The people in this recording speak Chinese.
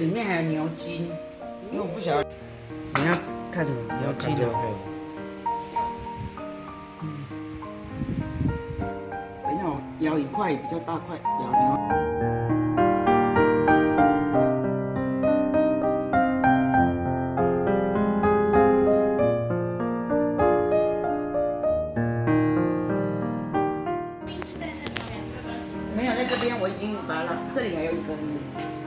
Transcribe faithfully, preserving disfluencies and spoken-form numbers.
里面还有牛筋，因为我不晓得你要看什么牛筋的。嗯，等一下我舀一块比较大块，舀牛。没有在这边，我已经把它，这里还有一根。